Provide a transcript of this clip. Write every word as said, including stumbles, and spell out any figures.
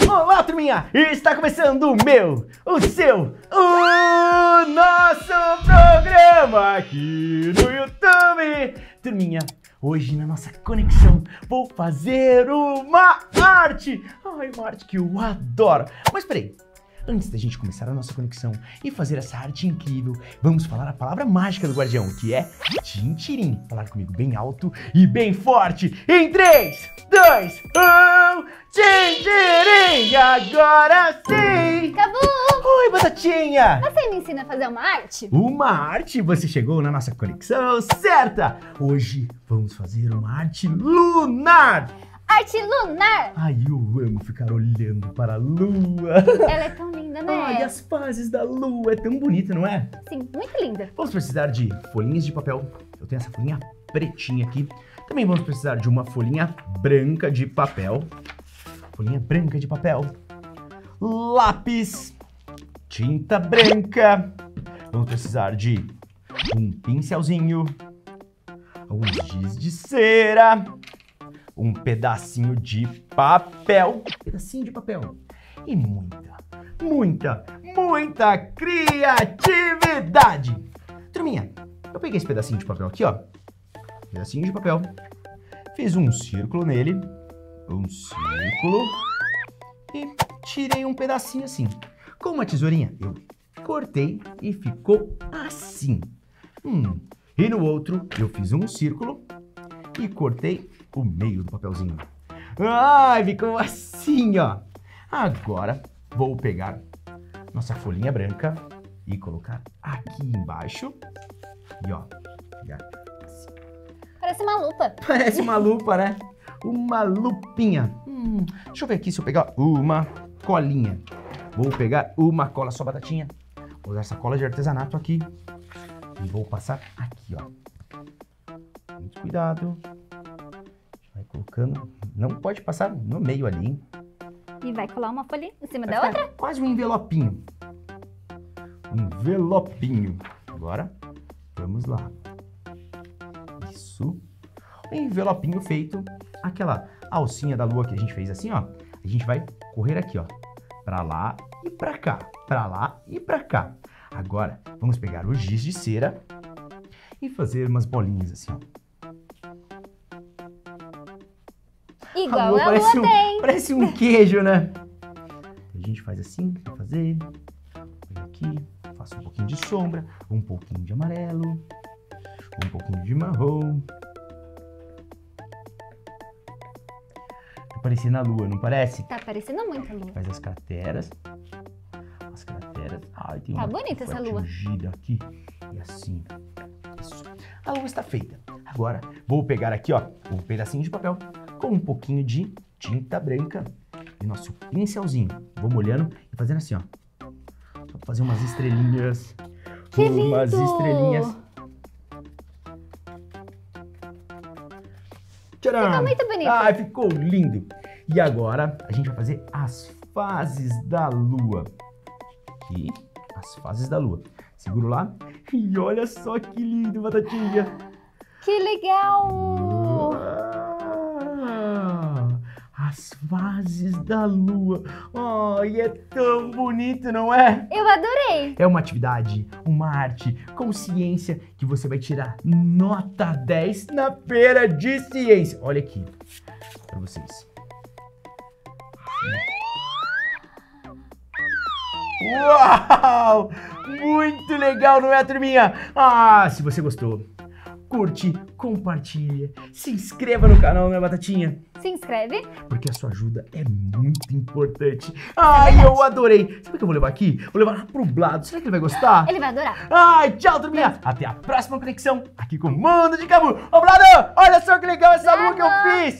Olá, turminha! Está começando o meu, o seu, o nosso programa aqui no YouTube. Turminha, hoje na nossa conexão vou fazer uma arte. Ai, uma arte que eu adoro. Mas peraí, antes da gente começar a nossa conexão e fazer essa arte incrível, vamos falar a palavra mágica do guardião, que é Tintirim. Falar comigo bem alto e bem forte. Em três, dois, um, Tintirim! Agora sim! Cabu! Oi, Batatinha! Você me ensina a fazer uma arte? Uma arte? Você chegou na nossa conexão certa! Hoje vamos fazer uma arte lunar! Arte lunar! Ai, eu amo ficar olhando para a lua! Ela é tão linda, né? Ai, as fases da lua, é tão bonita, não é? Sim, muito linda. Vamos precisar de folhinhas de papel. Eu tenho essa folhinha pretinha aqui. Também vamos precisar de uma folhinha branca de papel. Folhinha branca de papel. Lápis. Tinta branca. Vamos precisar de um pincelzinho. Alguns giz de cera. Um pedacinho de papel. Pedacinho de papel. E muita, muita, muita criatividade. Turminha, eu peguei esse pedacinho de papel aqui, ó. Pedacinho de papel. Fiz um círculo nele. Um círculo. E tirei um pedacinho assim. Com uma tesourinha, eu cortei e ficou assim. Hum. E no outro, eu fiz um círculo e cortei o meio do papelzinho. Ai, ficou assim, ó. Agora, vou pegar nossa folhinha branca e colocar aqui embaixo. E, ó, pegar assim. Parece uma lupa. Parece uma lupa, né? Uma lupinha. Hum, deixa eu ver aqui se eu pegar uma colinha. Vou pegar uma cola só, Batatinha. Vou usar essa cola de artesanato aqui. E vou passar aqui, ó. Muito cuidado. Vai colocando. Não pode passar no meio ali, hein? E vai colar uma folha em cima Vai da ficar outra? quase um envelopinho. Um envelopinho. Agora, vamos lá. Isso. Um envelopinho feito. Aquela alcinha da lua que a gente fez assim, ó. A gente vai correr aqui, ó. Pra lá e pra cá. Pra lá e pra cá. Agora, vamos pegar o giz de cera e fazer umas bolinhas assim, ó. Igual A a lua lua, parece um, tem. parece um queijo, né? A gente faz assim, pra fazer. Olha aqui, faço um pouquinho de sombra, um pouquinho de amarelo, um pouquinho de marrom. Tá parecendo a lua, não parece? Tá parecendo muito a lua. Faz as crateras. As crateras. Ai, tem Tá uma bonita essa foi lua. atingida aqui. E assim. Isso. A lua está feita. Agora, vou pegar aqui, ó, um pedacinho de papel com um pouquinho de tinta branca e nosso pincelzinho. Vou molhando e fazendo assim, ó. Só pra fazer umas estrelinhas. Que umas lindo! estrelinhas. Tcharam! Ficou muito bonito. Ai, ficou lindo. E agora a gente vai fazer as fases da lua. Aqui, as fases da lua. Seguro lá. E olha só que lindo, Batatinha. Que legal! Ah, as fases da lua. Ai, é tão bonito, não é? Eu adorei. É uma atividade, uma arte com ciência que você vai tirar nota dez na feira de ciência. Olha aqui, para vocês. Uau! Muito legal, não é, turminha? Ah, se você gostou, curte, compartilha, se inscreva no canal, né, Batatinha? Se inscreve. Porque a sua ajuda é muito importante. Ai, eu adorei. Sabe o que eu vou levar aqui? Vou levar lá pro Blado. Será que ele vai gostar? Ele vai adorar. Ai, tchau, turminha. Até a próxima conexão aqui com o Mundo de Cabu. Ô, Blado, olha só que legal essa lua que eu fiz.